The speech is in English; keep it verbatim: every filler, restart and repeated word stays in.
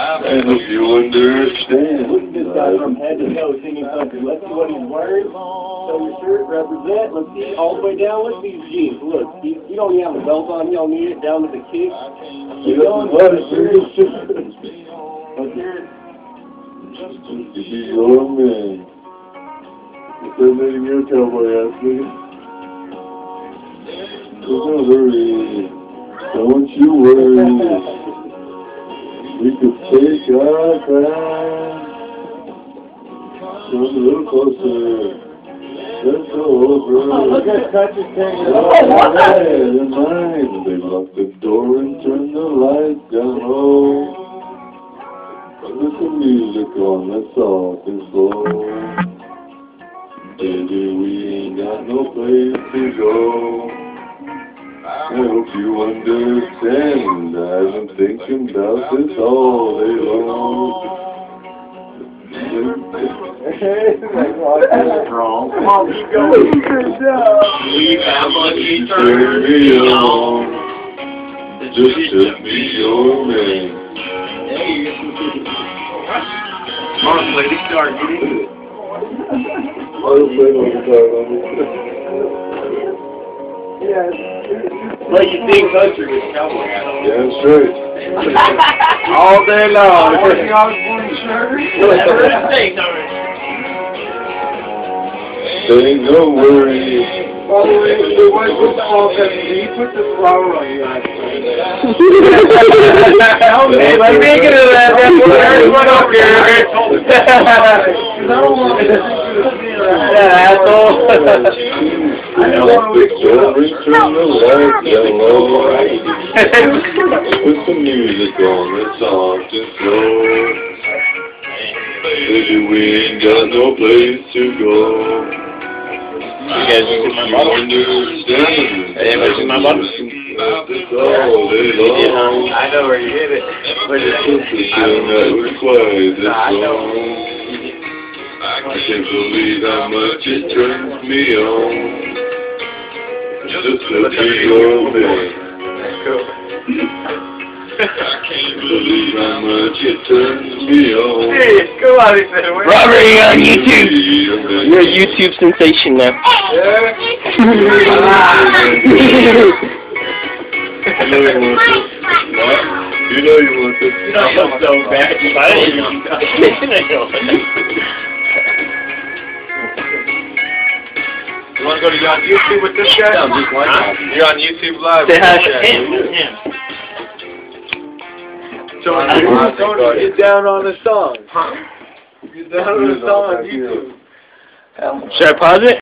I hope you understand. Look at this guy from head to toe singing country. Let's see what he's wearing. Show your shirt, represent. Let's see all the way down. Look at these jeans. Look, you, you don't even have a belt on. You don't need it. Down to the kick. Keep going. Let's hear it. Let's hear it. To be your man. What's that name your cowboy ass, nigga? Don't hurry. Don't you worry. We could take our time. Come a little closer. Let's go over. Oh, look at country singing. Oh, and mine. They locked the door and turned the lights down low. Put some music on, that's all and slow. Baby, we ain't got no place to go. I hope you understand. I've been thinking about this all day long. That's wrong. Come on, keep going. We have lucky Turn me on, just to be your man. Come on, play the guitar, get into it. I don't play no guitar, homie. Like you sing country with cowboy hat on. Yeah, that's right. All day long. Working on his shirt. Whatever it takes. Ain't no worry. By the way, the wife was all that he put the flower on you last night. Hey, let me get to that. There's one up here. I don't want to Yeah, asshole. I don't want to turn the lights down low. Put some music on that's soft and slow. Baby, we ain't got no place to go. You guys see my bottle? Hey, anybody see my bottle? Yeah, I know where you hit it. Where's it? I know. I can't believe how much it turns me on. Just to be your man. I can't believe how much it turns me on. Hey, go out and say, Robert, you're on YouTube. You're a YouTube sensation now. Yeah. You know you want this. What? You know you want this. You know I'm so bad. I didn't even know. You want to go to you on YouTube with this guy? No, just one huh? You're on YouTube Live. Say hi to him. him. So, Tony, get down on the song. Huh? Get down on the song on YouTube. Should I pause it?